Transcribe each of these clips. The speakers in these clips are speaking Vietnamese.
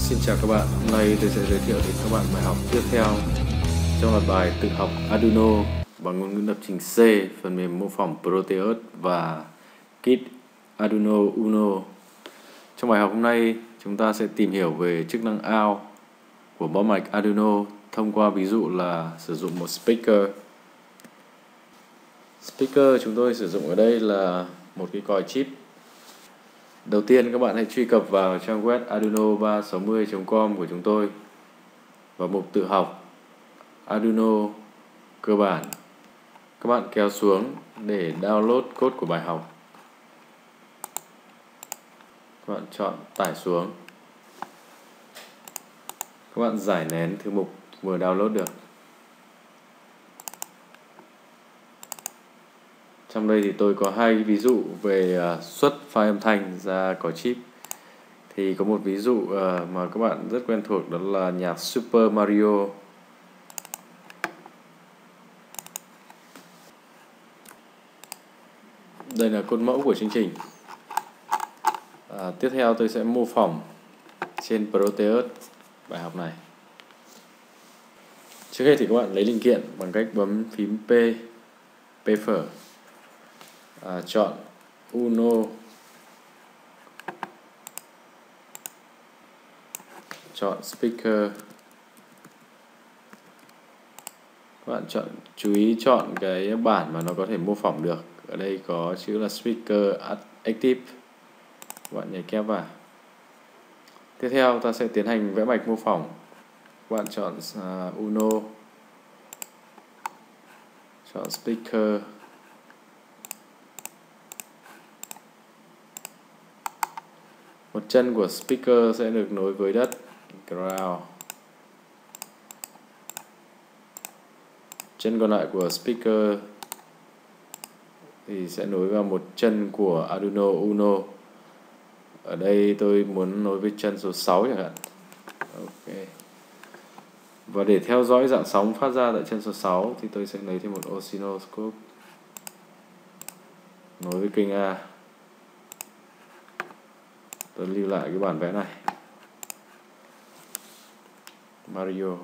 Xin chào các bạn, hôm nay tôi sẽ giới thiệu đến các bạn bài học tiếp theo trong loạt bài tự học Arduino bằng ngôn ngữ lập trình C, phần mềm mô phỏng Proteus và Kit Arduino Uno. Trong bài học hôm nay, chúng ta sẽ tìm hiểu về chức năng out của bó mạch Arduino thông qua ví dụ là sử dụng một speaker. Speaker chúng tôi sử dụng ở đây là một cái còi chip. Đầu tiên các bạn hãy truy cập vào trang web arduino360.com của chúng tôi vào mục tự học Arduino cơ bản. Các bạn kéo xuống để download code của bài học. Các bạn chọn tải xuống. Các bạn giải nén thư mục vừa download được. Trong đây thì tôi có hai ví dụ về xuất file âm thanh ra còi chip. Thì có một ví dụ mà các bạn rất quen thuộc, đó là nhạc Super Mario. Đây là code mẫu của chương trình. Tiếp theo tôi sẽ mô phỏng trên Proteus bài học này. Trước hết thì các bạn lấy linh kiện bằng cách bấm phím P phở, chọn Uno, chọn Speaker. Các bạn chú ý chọn cái bản mà nó có thể mô phỏng được. Ở đây có chữ là Speaker Active. Các bạn nhảy kép vào. Tiếp theo ta sẽ tiến hành vẽ mạch mô phỏng. Các bạn chọn Uno, chọn Speaker, một chân của speaker sẽ được nối với đất, ground. Chân còn lại của speaker thì sẽ nối vào một chân của Arduino Uno. Ở đây tôi muốn nối với chân số 6 chẳng hạn. Ok. Và để theo dõi dạng sóng phát ra tại chân số 6 thì tôi sẽ lấy thêm một oscilloscope nối với kênh A. Tôi lưu lại cái bản vẽ này. Mario.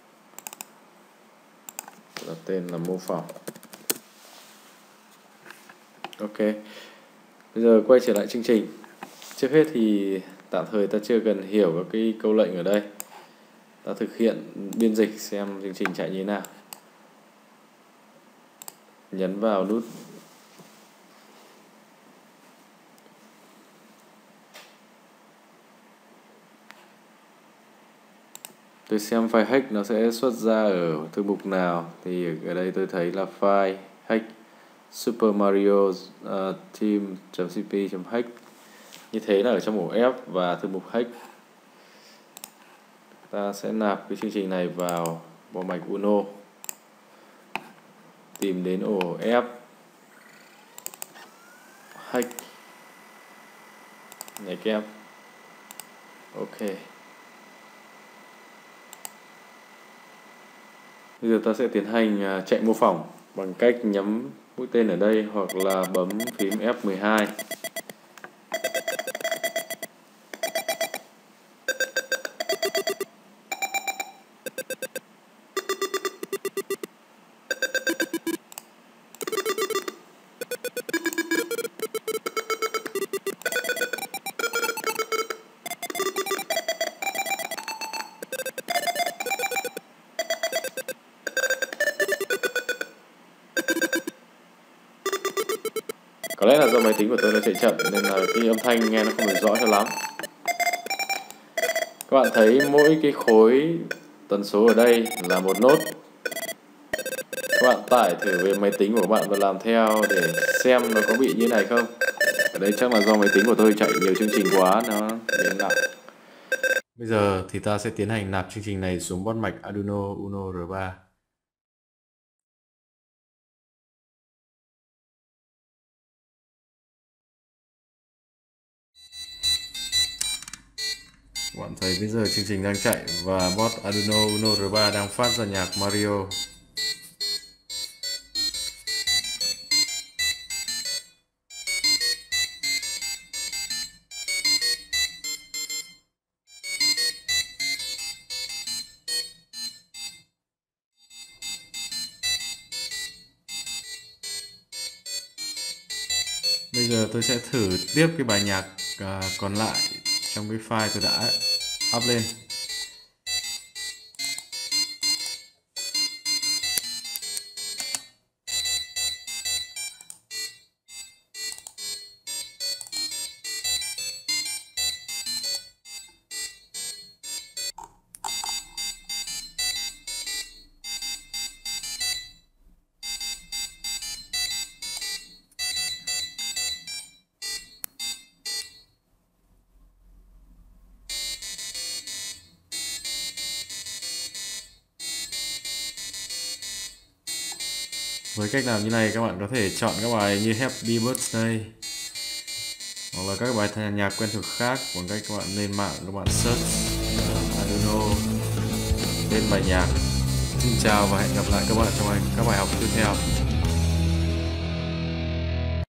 Đặt tên là mô phỏng. Ok. Bây giờ quay trở lại chương trình. Trước hết thì tạm thời ta chưa cần hiểu các cái câu lệnh ở đây. Ta thực hiện biên dịch xem chương trình chạy như thế nào. Nhấn vào nút tôi xem file hack nó sẽ xuất ra ở thư mục nào. Thì ở đây tôi thấy là file hack Super Mario team.cp.hack. Như thế là ở trong ổ F và thư mục hack. Ta sẽ nạp cái chương trình này vào bó mạch Uno. Tìm đến ổ F, hack, nhảy kép. Ok. Bây giờ ta sẽ tiến hành chạy mô phỏng bằng cách nhắm mũi tên ở đây hoặc là bấm phím F12. Có lẽ là do máy tính của tôi nó chạy chậm nên là cái âm thanh nghe nó không được rõ cho lắm. Các bạn thấy mỗi cái khối tần số ở đây là một nốt. Các bạn tải thử về máy tính của các bạn và làm theo để xem nó có bị như này không. Ở đây chắc là do máy tính của tôi chạy nhiều chương trình quá nó đến nặng. Bây giờ thì ta sẽ tiến hành nạp chương trình này xuống bót mạch Arduino Uno R3. Các bạn thấy bây giờ chương trình đang chạy và bot Arduino Uno R3 đang phát ra nhạc Mario. Bây giờ tôi sẽ thử tiếp cái bài nhạc còn lại trong cái file tôi đã up lên. Với cách làm như này các bạn có thể chọn các bài như Happy Birthday hoặc là các bài nhạc quen thuộc khác bằng cách các bạn lên mạng các bạn search Arduino tên bài nhạc. Xin chào và hẹn gặp lại các bạn trong các bài học tiếp theo.